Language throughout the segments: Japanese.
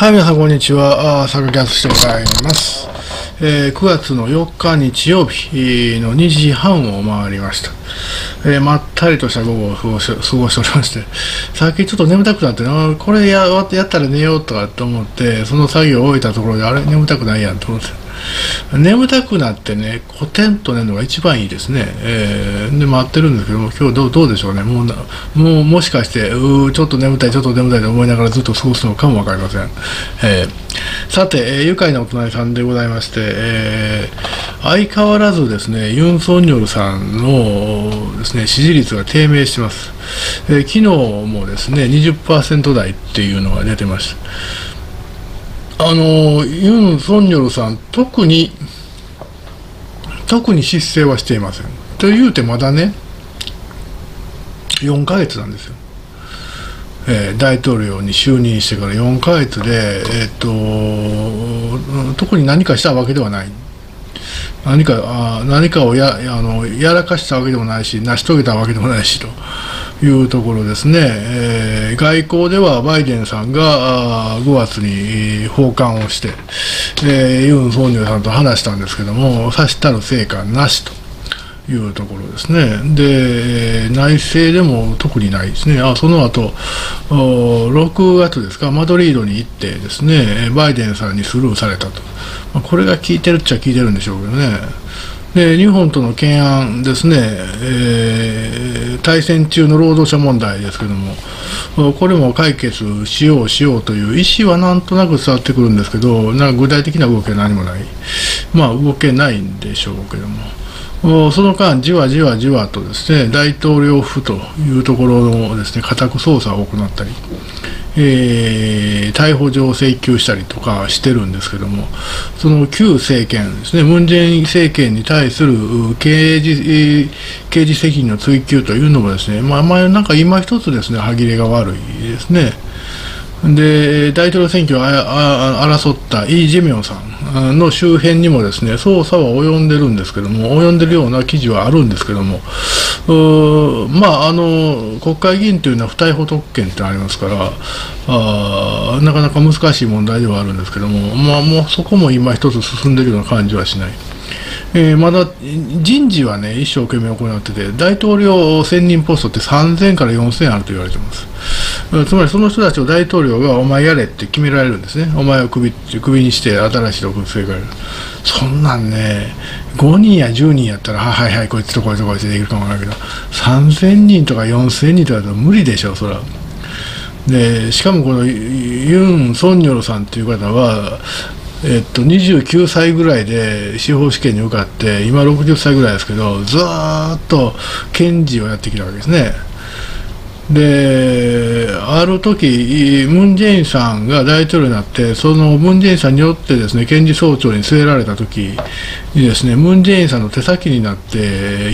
はい、皆さん、こんにちは。佐賀キャストでございます。9月の4日日曜日の2時半を回りました。まったりとした午後を過ごしておりまして、さっきちょっと眠たくなって、これやったら寝ようとかと思って、その作業を終えたところで、あれ、眠たくないやんと思って。眠たくなってね、コテンと寝るのが一番いいですね。で、待ってるんですけども、今日どうでしょうね。もしかして、ちょっと眠たいと思いながらずっと過ごすのかもわかりません。さて、愉快なお隣さんでございまして、相変わらずですね、ユン・ソンニョルさんのですね、支持率が低迷してます。昨日もですね、20% 台っていうのが出てました。ユン・ソンニョルさん、特に失政はしていません。というてまだね、4ヶ月なんですよ。大統領に就任してから4ヶ月で、特に何かしたわけではない。何かをやらかしたわけでもないし、成し遂げたわけでもないしというところですね。外交ではバイデンさんが5月に訪韓をして、ユン・ソンニョルさんと話したんですけども、さしたる成果なしというところですね。で、内政でも特にないですね。その後、6月ですか、マドリードに行ってですね、バイデンさんにスルーされたと。これが効いてるっちゃ効いてるんでしょうけどね。で、日本との懸案ですね、大戦中の労働者問題ですけども、これも解決しようという意思はなんとなく伝わってくるんですけど、具体的な動きは何もない。動けないんでしょうけども。その間、じわじわとですね、大統領府というところのですね、家宅捜査を行ったり、逮捕状を請求したりとかしてるんですけども、その旧政権ですね、ムン・ジェイン政権に対する刑事責任の追及というのもですね、なんか今一つですね、歯切れが悪いですね。で、大統領選挙を争ったイ・ジェミョンさんの周辺にもですね、捜査は及んでるんですけども、及んでるような記事はあるんですけども、国会議員というのは不逮捕特権ってありますから、なかなか難しい問題ではあるんですけども、もうそこも今一つ進んでいるような感じはしない。まだ人事はね、一生懸命行ってて、大統領選任ポストって3000から4000あると言われています。つまりその人たちを大統領がお前やれって決められるんですね。お前をクビにして新しいところに据え替える。そんなんね、5人や10人やったら、はい、こいつとこいつとこいつできるかもわからないけど、3000人とか4000人とかだと無理でしょ、そら。で、しかもこのユン・ソンニョルさんっていう方は、29歳ぐらいで司法試験に受かって、今60歳ぐらいですけど、ずーっと検事をやってきたわけですね。で、ある時、ムン・ジェインさんが大統領になって、そのムン・ジェインさんによってですね、検事総長に据えられた時にですね、ムン・ジェインさんの手先になって、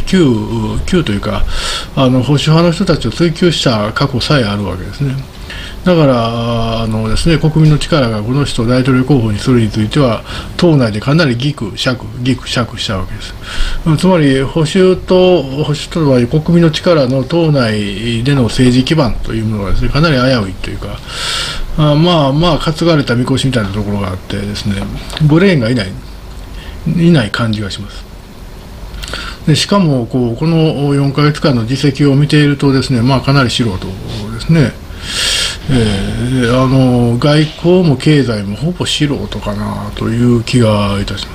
旧というか、保守派の人たちを追及した過去さえあるわけですね。だからですね、国民の力がこの人を大統領候補にするについては、党内でかなりギクシャクしたわけです。つまり、保守とは国民の力の党内での政治基盤というものがですね、かなり危ういというか、担がれたみこしみたいなところがあってですね、ブレーンがいない感じがします。でしかもこの4ヶ月間の実績を見ているとですね、かなり素人ですね。外交も経済もほぼ素人かなという気がいたします。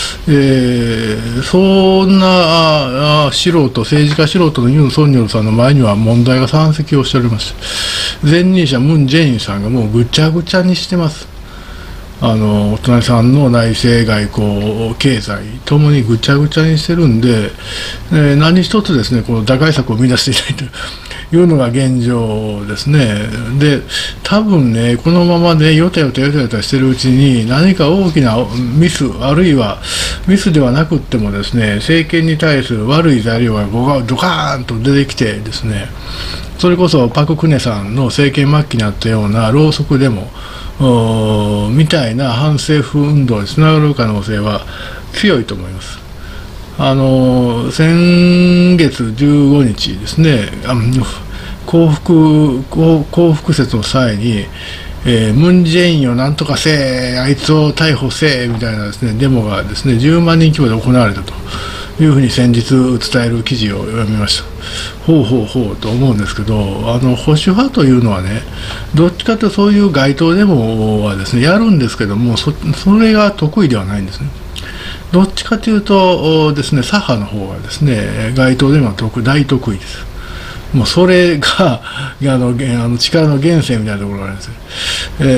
そんな政治家素人のユン・ソンニョルさんの前には問題が山積をしております。前任者ムン・ジェインさんがもうぐちゃぐちゃにしてます。お隣さんの内政、外交、経済ともにぐちゃぐちゃにしてるんで、何一つですね、この打開策を見出していないというのが現状ですね。で、多分ね、このままね、よたよたしてるうちに、何か大きなミス、あるいはミスではなくってもですね、政権に対する悪い材料がドカーンと出てきてですね、それこそパク・クネさんの政権末期にあったようなろうそくデモみたいな反政府運動につながる可能性は強いと思います。先月15日ですね、光復節の際に、 ムン・ジェインをなんとかせえ、あいつを逮捕せえみたいなですねデモがですね10万人規模で行われたというふうに先日伝える記事を読みました。ほうほうほうと思うんですけど、保守派というのはね、どっちかというとそういう街頭デモはですねやるんですけども、それが得意ではないんですね。どっちかというとですね、左派の方がですね街頭デモは大得意です。もうそれが力の源泉みたいなところがあるんです。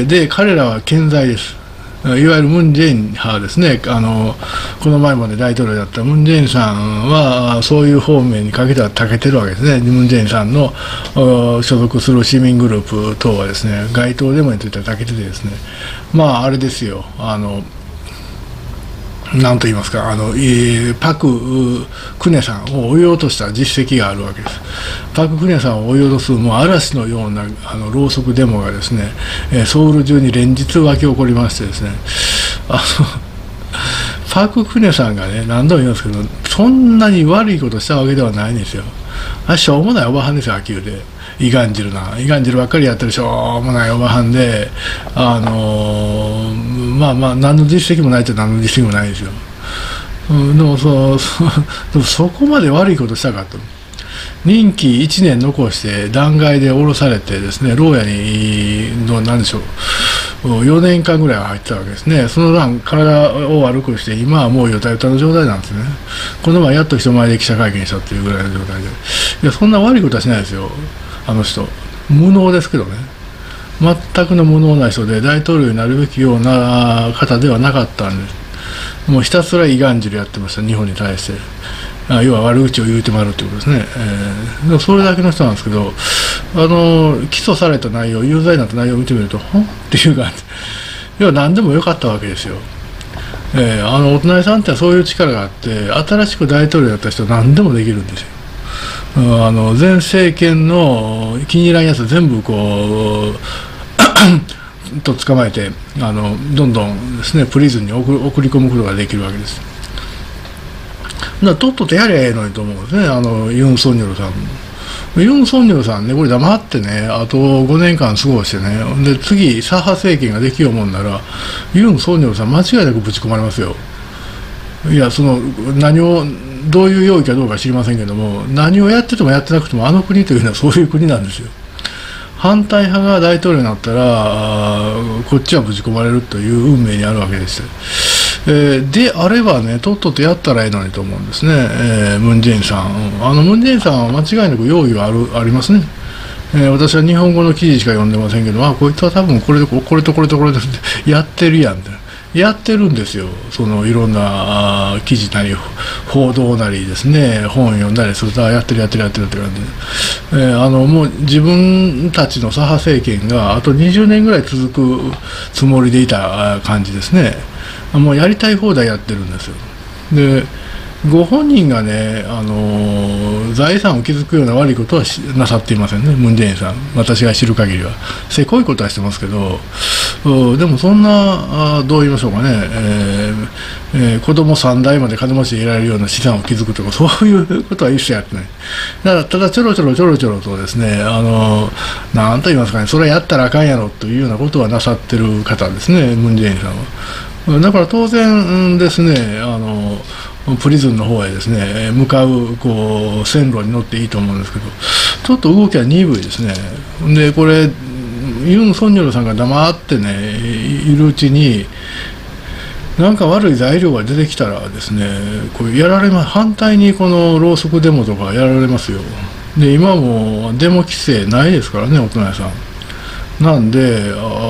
で、彼らは健在です。いわゆるムン・ジェイン派ですね、この前まで大統領だったムン・ジェインさんはそういう方面にかけては長けてるわけですね。ムン・ジェインさんの所属する市民グループ等はですね街頭デモについては長けててですね、まああれですよ、なんと言いますか、パク・クネさんを追い落とした実績があるわけです。パク・クネさんを追い落とすもう嵐のようなろうそくデモがですね、ソウル中に連日湧き起こりましてですね、パク・クネさんがね、何度も言いますけど、そんなに悪いことしたわけではないんですよ。しょうもないおばはんですよ、秋生で。イガンジルばっかりやってるしょうもないおばはんで、まあ何の実績もないって何の実績もないですよ。でもそこまで悪いことしたかと。任期1年残して弾劾で降ろされてですね、牢屋に何でしょう、4年間ぐらいは入ってたわけですね。その間体を悪くして今はもうヨタヨタの状態なんですね。この前やっと人前で記者会見したっていうぐらいの状態で、いやそんな悪いことはしないですよ、あの人。無能ですけどね、全くの無能な人で大統領になるべきような方ではなかったんです。もうひたすらイガンジルやってました、日本に対して。要は悪口を言うてまるということですね。でもそれだけの人なんですけど、起訴された内容、有罪になった内容を見てみると、ほんっていう感じ。要は何でもよかったわけですよ。お隣さんってそういう力があって、新しく大統領だった人は何でもできるんですよ。前政権の気に入らんやつ全部こうと捕まえてどんどんですねプリズンに送り込むことができるわけです。だからとっととやりゃええのにと思うんですね、ユン・ソンニョルさん。ユン・ソンニョルさんね、これ黙ってね、あと5年間過ごしてね、で次左派政権ができようもんならユン・ソンニョルさん間違いなくぶち込まれますよ。いやどういう用意かどうか知りませんけども、何をやっててもやってなくても国というのはそういう国なんですよ。反対派が大統領になったらこっちはぶち込まれるという運命にあるわけです。であればね、とっととやったらええのにと思うんですね、ムン・ジェインさん。ムン・ジェインさんは間違いなく容疑はありますね。私は日本語の記事しか読んでませんけど、こいつは多分これとやってるやんって。やってるんですよ、いろんな記事なり報道なりですね、本読んだりするとやってるって感じで、もう自分たちの左派政権があと20年ぐらい続くつもりでいた感じですね。もうやりたい放題やってるんですよ。でご本人がね、財産を築くような悪いことはなさっていませんね、ムン・ジェインさん。私が知る限りはせこいことはしてますけど、でもそんなどう言いましょうかね、子供3代まで金持ちでいられるような資産を築くとかそういうことは一切やってない。だからただちょろちょろとですね、なんと言いますかね、それやったらあかんやろというようなことはなさってる方ですね、ムン・ジェインさんは。だから当然ですね、プリズンの方へですね向かう線路に乗っていいと思うんですけど、ちょっと動きは鈍いですね。でこれユン・ソンニョルさんが黙ってねいるうちになんか悪い材料が出てきたらですね、反対にこのろうそくデモとかやられますよ。で今もデモ規制ないですからね、お隣さん。なんで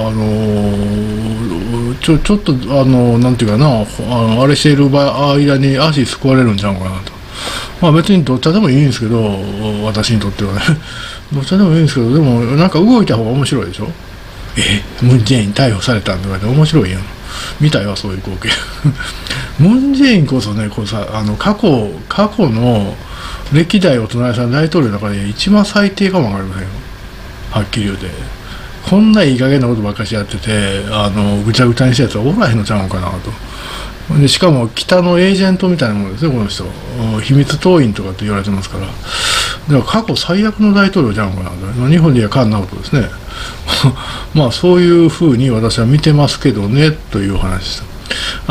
ちょっとなんていうかな、あれしている間に足すくわれるんちゃうかなと。別にどっちでもいいんですけど、私にとってはねどっちでもいいんですけど、でもなんか動いた方が面白いでしょ。ムン・ジェイン逮捕されたんとかで面白いやん。見たよそういう光景ムン・ジェインこそね、過去の歴代お隣さん大統領の中で一番最低かもわかりませんよ、はっきり言うて。こんないい加減なことばっかりやっててぐちゃぐちゃにしたやつはおらへんのちゃうのかなと。でしかも北のエージェントみたいなものですね、この人。秘密党員とかって言われてますから。だから過去最悪の大統領ちゃうのかなと。日本ではカンナウトですねまあそういうふうに私は見てますけどねというお話でした。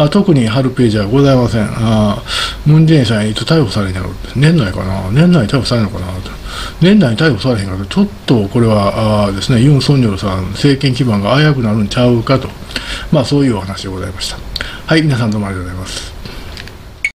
特に春ページはございません。ムン・ジェインさんいつ逮捕されるんやろうって、年内かな、年内に逮捕されるのかなと、年内に逮捕されへんから、ちょっとこれはですね、ユン・ソンニョルさん、政権基盤が危うくなるんちゃうかと、まあそういうお話でございました。はい、皆さんどうもありがとうございます。